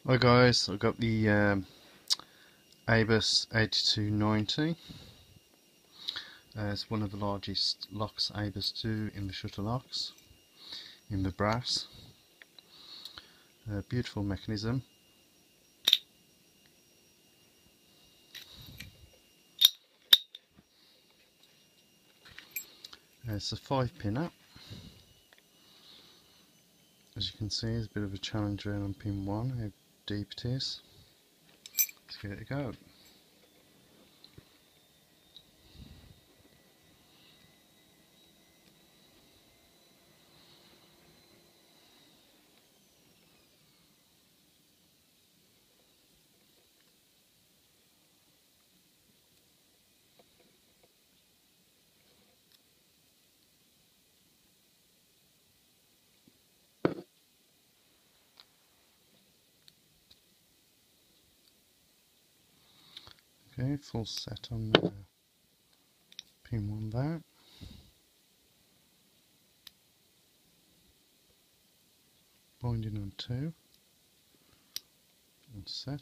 Hi guys, I've got the ABUS 8290. It's one of the largest locks ABUS do in the shutter locks, in the brass. Beautiful mechanism. It's a 5-pin up. As you can see, there's a bit of a challenge around on pin 1, how deep it is. Let's give it a go. Okay, full set on pin 1 there. Binding on 2 and set.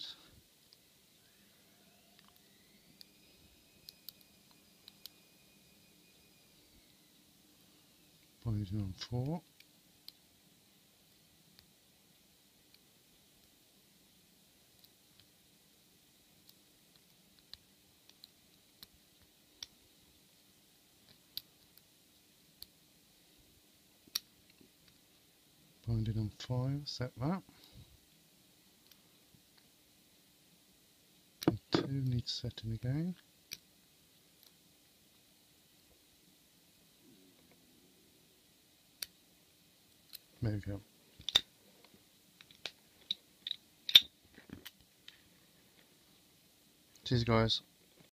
Binding on 4. Binding on 5, set that. Pin 2 needs setting again. There we go. Cheers guys.